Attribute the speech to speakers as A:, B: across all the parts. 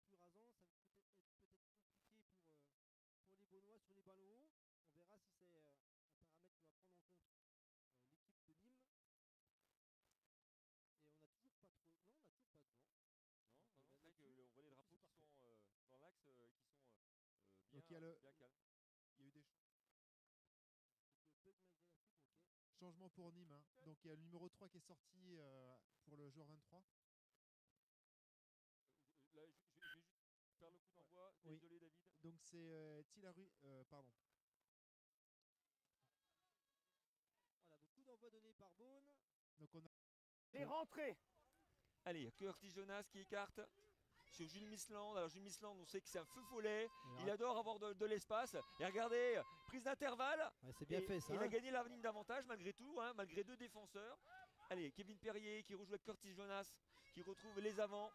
A: plus rasant, ça va peut-être compliqué pour les Beaunois sur les ballons hauts. On verra si c'est un paramètre qui va prendre en compte l'équipe de Nîmes. Et on n'a toujours pas trop. Non, on n'a toujours pas de vent.
B: Non, c'est vrai qu'on voit les drapeaux qui sont dans l'axe, qui sont bien,
C: Donc,
B: bien calmes.
C: Il y a eu des
A: Bug malgré la fuite, ok.
C: changements pour Nîmes. Hein. Donc il y a le numéro 3 qui est sorti pour le joueur 23.
B: Là, je vais juste faire le coup d'envoi.
C: Oui.
B: Désolé, David.
C: Donc c'est Tilaru. Pardon.
A: Voilà, donc coup d'envoi donné par Beaune.
C: Donc on a.
D: Les rentrées.
B: Allez, Curtis Jonas qui écarte sur Jules Misland. Alors Jules Misland, on sait que c'est un feu follet. Il adore avoir de l'espace. Et regardez, prise d'intervalle.
A: Ouais, c'est bien fait ça.
B: Il a gagné la ligne d'avantage malgré tout, hein, malgré deux défenseurs. Allez, Kevin Perrier qui rejoue avec Curtis Jonas, qui retrouve les avants.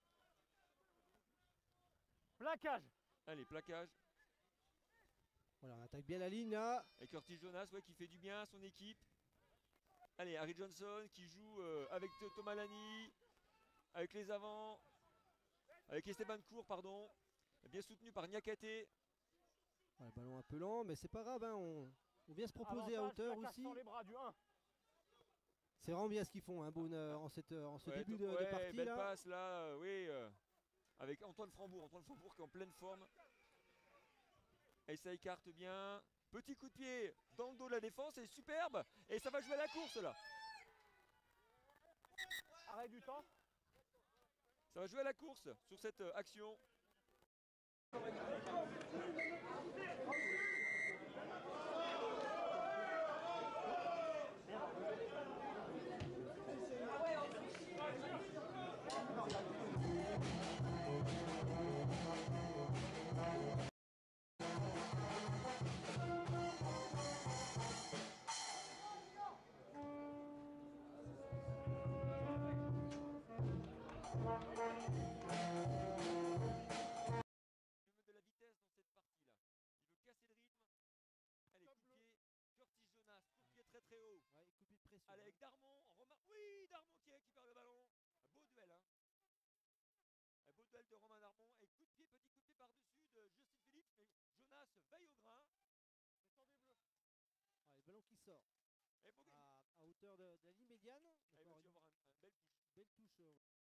D: Plaquage.
B: Allez, plaquage.
A: Voilà, on attaque bien la ligne là.
B: Et Curtis Jonas, ouais, qui fait du bien à son équipe. Allez, Harry Johnson qui joue avec Thomas Lani, avec les avants, avec Esteban Cour, pardon. Bien soutenu par Niakate.
A: Ouais, ballon un peu lent, mais c'est pas grave, hein, on vient se proposer à hauteur aussi.
D: Sur les bras du 1.
A: C'est vraiment bien ce qu'ils font, hein, Beaune, en ce début de partie.
B: Belle
A: là.
B: passe là, oui, avec Antoine Frambourg qui est en pleine forme. Et ça écarte bien. Petit coup de pied dans le dos de la défense, c'est superbe. Et ça va jouer à la course là.
D: Arrêt du temps.
B: Ça va jouer à la course sur cette action. De la vitesse dans cette partie là. Il veut casser le rythme. Allez, coup de pied. Curtis Jonas, coup de pied très très haut.
A: Ouais, coup de pied de pression.
B: Allez, avec Darmon. Oui, Darmon qui récupère le ballon. Un beau duel. Hein. Un beau duel de Romain Darmon. Et coup de pied, petit coup de pied par-dessus de Justin Phillips. Mais Jonas veille au grain.
D: C'est sur des bleus.
A: Ouais, le ballon qui sort.
B: Et
A: À hauteur de la ligne médiane.
B: il va y avoir une belle touche.
A: Belle touche.